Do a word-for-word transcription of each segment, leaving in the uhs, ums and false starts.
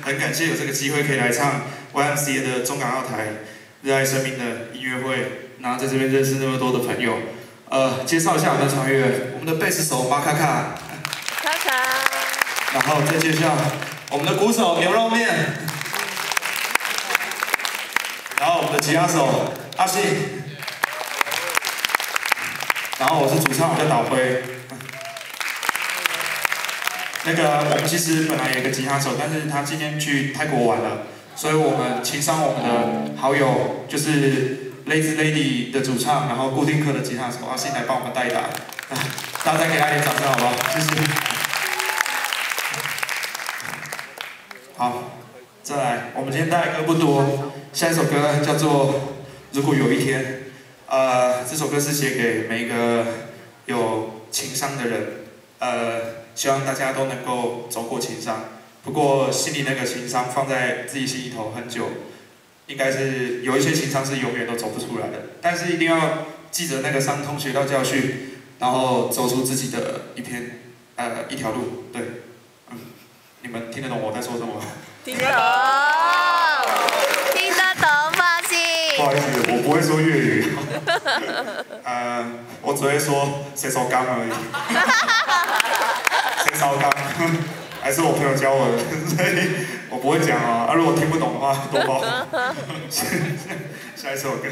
很感谢有这个机会可以来唱 Y M C A 的中港澳台热爱生命的音乐会，然后在这边认识那么多的朋友。呃，介绍一下我们的团员，我们的贝斯手马卡卡， 卡卡， 然后再介绍我们的鼓手牛肉面，然后我们的吉他手阿信，然后我是主唱，我叫岛辉。那个我们其实本来有一个吉他手，但是他今天去泰国玩了，所以我们请上我们的好友，就是 Lazy Lady 的主唱，然后固定课的吉他手阿信来帮我们代打，大家再给他一点掌声好不好？谢谢。好，再来，我们今天带的歌不多，下一首歌叫做《如果有一天》，呃，这首歌是写给每一个有情伤的人，呃。希望大家都能够走过情伤，不过心里那个情伤放在自己心里头很久，应该是有一些情伤是永远都走不出来的。但是一定要记着那个伤痛，学到教训，然后走出自己的一片呃一条路。对，嗯，你们听得懂我在说什么吗？ 听得懂，听得懂，放心。 不好意思，我不会说粤语，呃，我只会说谁手刚而已。烧缸，还是我朋友教我的，所以我不会讲啊。啊，如果听不懂的话，多包涵。下一首歌。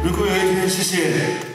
如果有一天，谢谢。